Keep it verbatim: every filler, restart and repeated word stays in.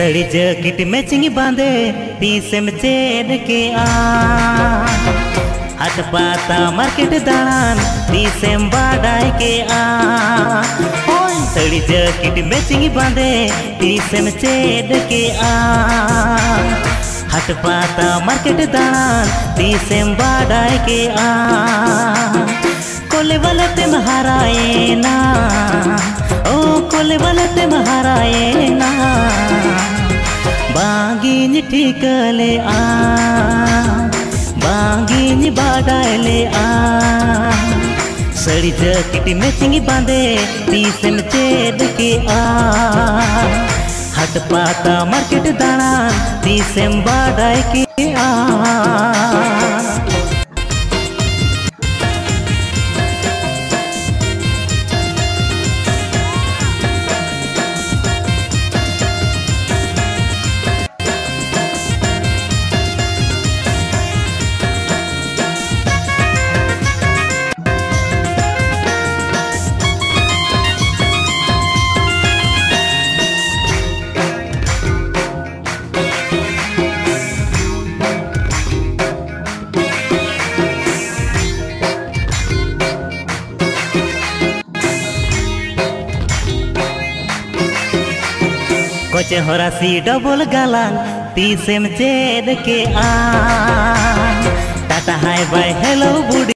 सड़ी jacket matching बांधे तीसम चेद के आ हाट पाता मार्केट दालान तीसम बाडाय के आ सड़ी जैकेट मैचिंग बांधे तीसम चेद के आ हाट पाता मार्केट दालान तीसम बाडाय के आ कोले वाला ते महाराए ना ओ कोले वाला ते महाराए ना बागिन ठीकले आ बागिन बाडायले आ सड़ी जैकेट मैचिंग बांधे तीसम चेद के आ हाट पाता मार्केट दालान तीसम बाडाय के आ कोच होरासी डबल गालांग तीसम चेद के आ टाटा हाय बाय हेलो बुडी।